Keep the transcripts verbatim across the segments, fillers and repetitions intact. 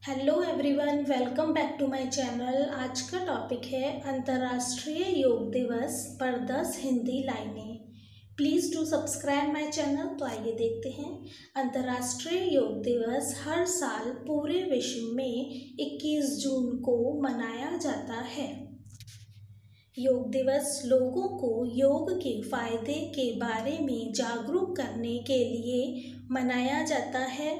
Hello everyone, welcome back to my channel. आज का topic है अंतर्राष्ट्रीय योग दिवस पर दस हिंदी लाइनें। Please do subscribe my channel. तो आइए देखते हैं। अंतर्राष्ट्रीय योग दिवस हर साल पूरे विश्व में इक्कीस जून को मनाया जाता है। योग दिवस लोगों को योग के फायदे के बारे में जागरूक करने के लिए मनाया जाता है।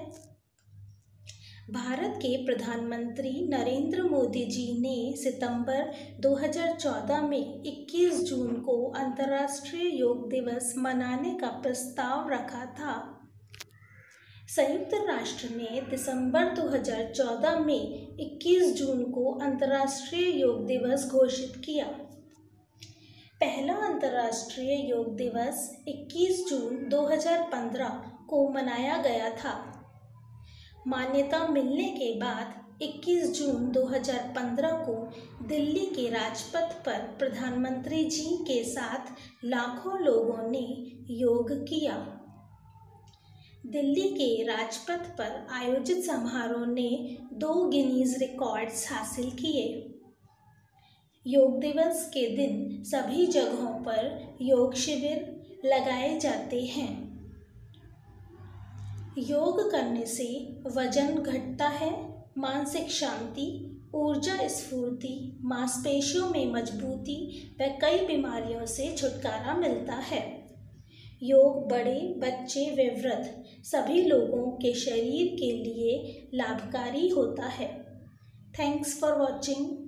भारत के प्रधानमंत्री नरेंद्र मोदी जी ने सितंबर दो हज़ार चौदह में इक्कीस जून को अंतर्राष्ट्रीय योग दिवस मनाने का प्रस्ताव रखा था। संयुक्त राष्ट्र ने दिसंबर दो हज़ार चौदह में इक्कीस जून को अंतर्राष्ट्रीय योग दिवस घोषित किया। पहला अंतर्राष्ट्रीय योग दिवस इक्कीस जून दो हज़ार पंद्रह को मनाया गया था। मान्यता मिलने के बाद इक्कीस जून दो हज़ार पंद्रह को दिल्ली के राजपथ पर प्रधानमंत्री जी के साथ लाखों लोगों ने योग किया। दिल्ली के राजपथ पर आयोजित समारोह ने दो गिनीज रिकॉर्ड्स हासिल किए। योग दिवस के दिन सभी जगहों पर योग शिविर लगाए जाते हैं। योग करने से वजन घटता है, मानसिक शांति, ऊर्जा स्फूर्ति, मांसपेशियों में मजबूती व कई बीमारियों से छुटकारा मिलता है। योग बड़े, बच्चे व वृद्ध सभी लोगों के शरीर के लिए लाभकारी होता है। Thanks for watching.